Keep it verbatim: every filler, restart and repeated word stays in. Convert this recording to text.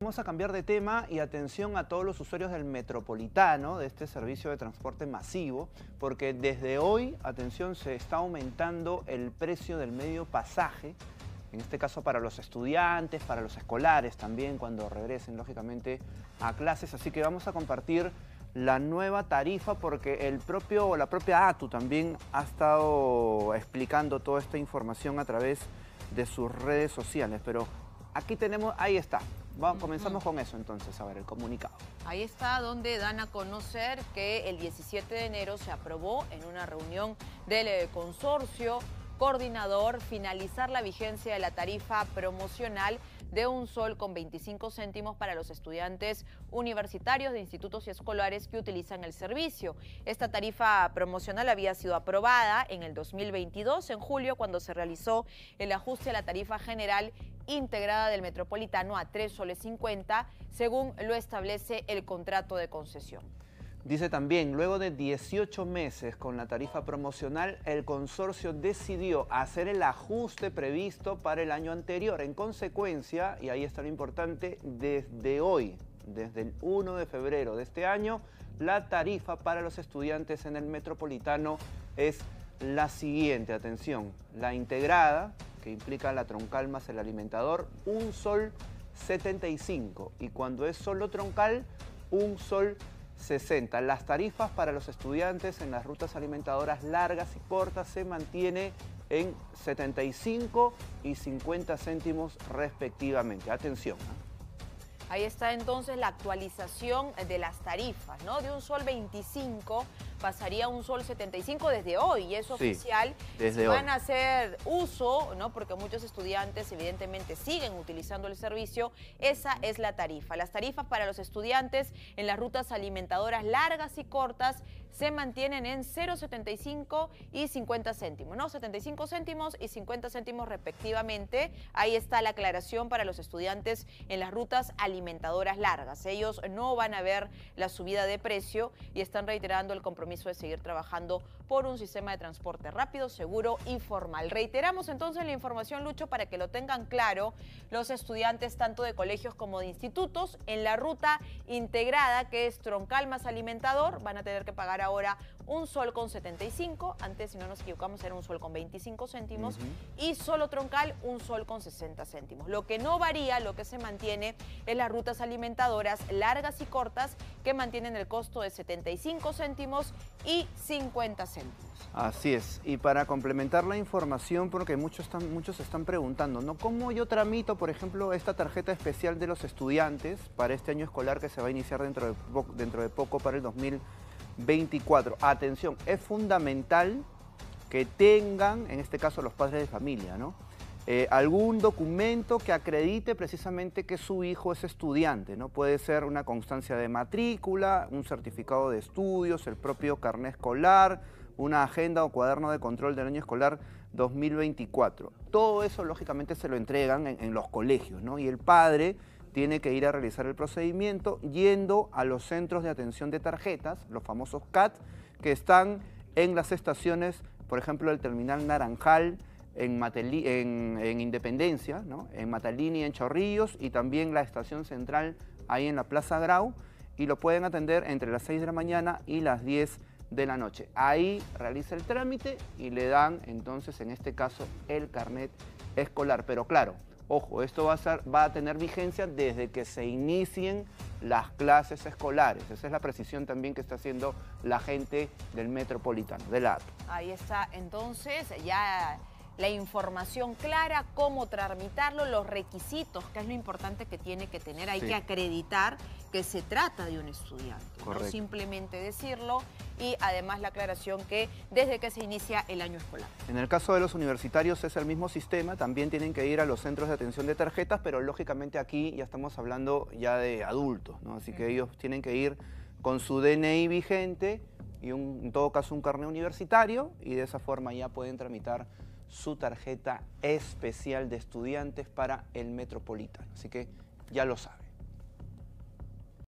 Vamos a cambiar de tema y atención a todos los usuarios del Metropolitano, de este servicio de transporte masivo, porque desde hoy, atención, se está aumentando el precio del medio pasaje, en este caso para los estudiantes, para los escolares también, cuando regresen, lógicamente, a clases. Así que vamos a compartir la nueva tarifa porque el propio, la propia A T U también ha estado explicando toda esta información a través de sus redes sociales, pero aquí tenemos, ahí está. Vamos, comenzamos con eso entonces, a ver, el comunicado. Ahí está donde dan a conocer que el diecisiete de enero se aprobó en una reunión del eh, consorcio coordinador finalizar la vigencia de la tarifa promocional de un sol con veinticinco céntimos para los estudiantes universitarios de institutos y escolares que utilizan el servicio. Esta tarifa promocional había sido aprobada en el dos mil veintidós, en julio, cuando se realizó el ajuste a la tarifa general integrada del Metropolitano a tres soles cincuenta, según lo establece el contrato de concesión. Dice también, luego de dieciocho meses con la tarifa promocional, el consorcio decidió hacer el ajuste previsto para el año anterior. En consecuencia, y ahí está lo importante, desde hoy, desde el primero de febrero de este año, la tarifa para los estudiantes en el Metropolitano es la siguiente. Atención, la integrada, que implica la troncal más el alimentador, un sol setenta y cinco. Y cuando es solo troncal, un sol sesenta. Las tarifas para los estudiantes en las rutas alimentadoras largas y cortas se mantiene en setenta y cinco y cincuenta céntimos respectivamente. Atención, ¿no? Ahí está entonces la actualización de las tarifas, ¿no? De un sol veinticinco pasaría a un sol setenta y cinco desde hoy, y es oficial. Sí, desde si hoy. van a hacer uso, ¿no? Porque muchos estudiantes evidentemente siguen utilizando el servicio, esa es la tarifa. Las tarifas para los estudiantes en las rutas alimentadoras largas y cortas se mantienen en cero coma setenta y cinco y cincuenta céntimos, ¿no? setenta y cinco céntimos y cincuenta céntimos respectivamente. Ahí está la aclaración para los estudiantes en las rutas alimentadoras largas. Ellos no van a ver la subida de precio y están reiterando el compromiso de seguir trabajando por un sistema de transporte rápido, seguro y formal. Reiteramos entonces la información, Lucho, para que lo tengan claro los estudiantes tanto de colegios como de institutos. En la ruta integrada, que es troncal más alimentador, van a tener que pagar ahora un sol con setenta y cinco, antes, si no nos equivocamos, era un sol con veinticinco céntimos, uh-huh. Y solo troncal, un sol con sesenta céntimos. Lo que no varía, lo que se mantiene, es las rutas alimentadoras largas y cortas, que mantienen el costo de setenta y cinco céntimos y cincuenta céntimos. Así es, y para complementar la información, porque muchos están, muchos están preguntando, ¿no? ¿Cómo yo tramito, por ejemplo, esta tarjeta especial de los estudiantes para este año escolar que se va a iniciar dentro de, po dentro de poco para el dos mil veinticuatro? Atención, es fundamental que tengan, en este caso los padres de familia, ¿no? Eh, algún documento que acredite precisamente que su hijo es estudiante, ¿no? Puede ser una constancia de matrícula, un certificado de estudios, el propio carnet escolar, una agenda o cuaderno de control del año escolar dos mil veinticuatro. Todo eso, lógicamente, se lo entregan en, en los colegios, ¿no? Y el padre tiene que ir a realizar el procedimiento yendo a los centros de atención de tarjetas, los famosos C A T, que están en las estaciones, por ejemplo, el terminal Naranjal, En, Mateli, en, en Independencia, ¿no? En Matalini, en Chorrillos, y también la estación central ahí en la Plaza Grau, y lo pueden atender entre las seis de la mañana y las diez de la noche. Ahí realiza el trámite y le dan entonces, en este caso, el carnet escolar. Pero claro, ojo, esto va a, ser, va a tener vigencia desde que se inicien las clases escolares. Esa es la precisión también que está haciendo la gente del Metropolitano, de la A T U. Ahí está, entonces, ya la información clara, cómo tramitarlo, los requisitos, que es lo importante que tiene que tener. Hay sí. que acreditar que se trata de un estudiante, correcto, no simplemente decirlo, y además la aclaración que desde que se inicia el año escolar. En el caso de los universitarios es el mismo sistema, también tienen que ir a los centros de atención de tarjetas, pero lógicamente aquí ya estamos hablando ya de adultos, ¿no? Así que uh-huh. ellos tienen que ir con su D N I vigente y un, en todo caso un carnet universitario, y de esa forma ya pueden tramitar su tarjeta especial de estudiantes para el Metropolitano. Así que ya lo saben.